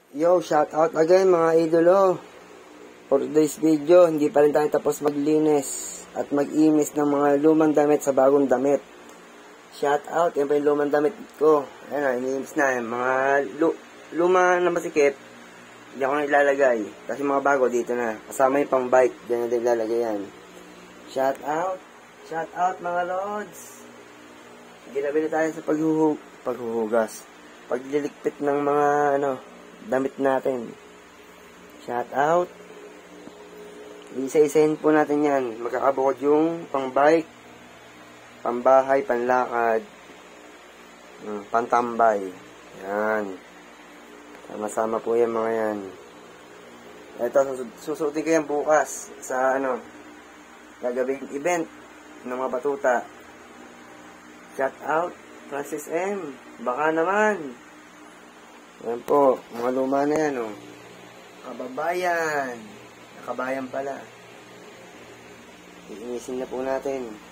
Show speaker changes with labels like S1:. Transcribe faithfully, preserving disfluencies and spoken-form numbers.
S1: Yo, shout out again mga idolo. For today's video, hindi pa rin tayo tapos maglinis at mag-imis ng mga lumang damit sa bagong damit. Shout out, yan pa yung lumang damit ko. Ayan na, iniimis na yan. Mga lu luma na masikip, hindi ako na ilalagay. Kasi mga bago dito na. Kasama yung pang bike, diyan na din ilalagay yan. Shout out, shout out mga lods. Ginabi na tayo sa paghuhug paghuhugas. Pagliligpit ng mga ano, damit natin. Shout out. Isa-isahin po natin yan. Magkakabukod yung pang bike, pambahay, panlakad, pantambay. Yan. Sama-sama po yan mga yan. Ito, susuotin ko yan bukas sa ano, gagawing event ng mga batuta. Shout out, Francis M. Baka naman. Yan po, mga luma na yan, oh. Kababayan. Kabayan pala. Iinisin na po natin.